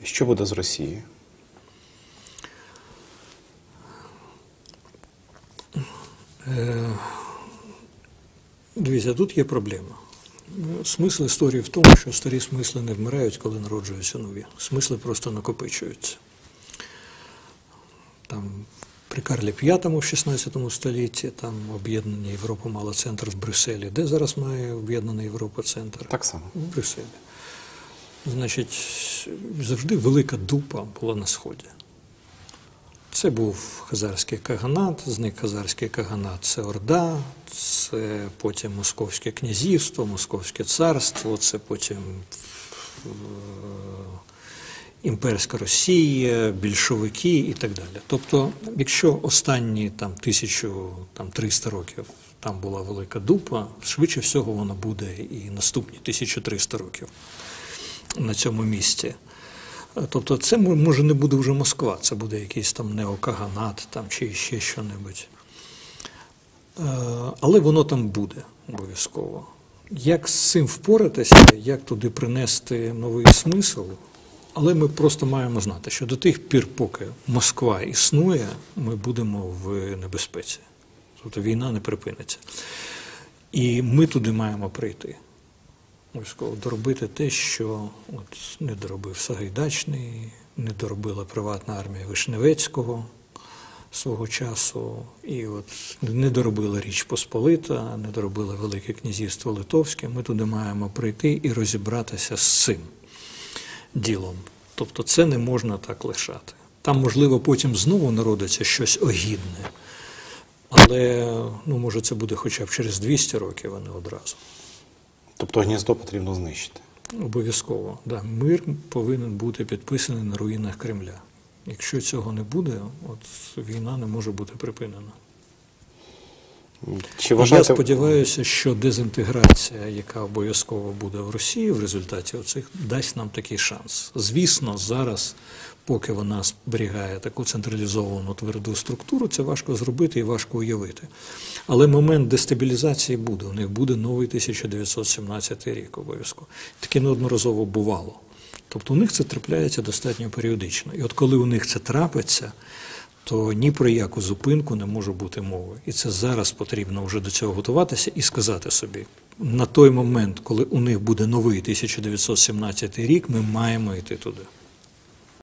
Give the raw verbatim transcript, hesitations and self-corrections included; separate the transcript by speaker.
Speaker 1: Що буде з Росією?
Speaker 2: Дивіться, тут є проблема. Смисл історії в тому, що старі смисли не вмирають, коли народжуються нові. Смисли просто накопичуються. Там, при Карлі п'ятому в шістнадцятому столітті там об'єднання Європи мала центр в Брюсселі. Де зараз має об'єднана Європа центр?
Speaker 1: Так само.
Speaker 2: В Брюсселі. Значить, завжди велика дупа була на Сході. Це був хазарський каганат, зник хазарський каганат – це Орда, це потім Московське князівство, Московське царство, це потім імперська Росія, більшовики і так далі. Тобто, якщо останні там тисячу триста років там була велика дупа, швидше всього вона буде і наступні тисячу триста років на цьому місці. Тобто це, може, не буде вже Москва, це буде якийсь там неокаганат там, чи ще що-небудь. Але воно там буде обов'язково. Як з цим впоратися, як туди принести новий смисл, але ми просто маємо знати, що до тих пір, поки Москва існує, ми будемо в небезпеці. Тобто війна не припиниться. І ми туди маємо прийти. Обов'язково доробити те, що от не доробив Сагайдачний, не доробила приватна армія Вишневецького свого часу, і от не доробила Річ Посполита, не доробила Велике князівство Литовське. Ми туди маємо прийти і розібратися з цим ділом. Тобто це не можна так лишати. Там, можливо, потім знову народиться щось огідне, але, ну, може, це буде хоча б через двісті років, а не одразу.
Speaker 1: Тобто гніздо потрібно знищити?
Speaker 2: Обов'язково. Да. Мир повинен бути підписаний на руїнах Кремля. Якщо цього не буде, от війна не може бути припинена.
Speaker 1: Чи вважаєте...
Speaker 2: Я сподіваюся, що дезінтеграція, яка обов'язково буде в Росії в результаті оцих, дасть нам такий шанс. Звісно, зараз, поки вона зберігає таку централізовану тверду структуру, це важко зробити і важко уявити. Але момент дестабілізації буде. У них буде новий тисяча дев'ятсот сімнадцятий рік обов'язково. Таке неодноразово бувало. Тобто у них це трапляється достатньо періодично. І от коли у них це трапиться, то ні про яку зупинку не може бути мови. І це зараз потрібно вже до цього готуватися і сказати собі, на той момент, коли у них буде новий тисяча дев'ятсот сімнадцятий рік, ми маємо йти туди.